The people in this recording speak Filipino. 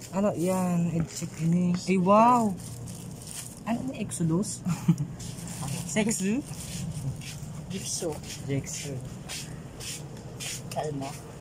Ano yan? Check ini. Ay wow! Ano ni Exodus? Sexu? DYIXO. DYIXO. Kalma.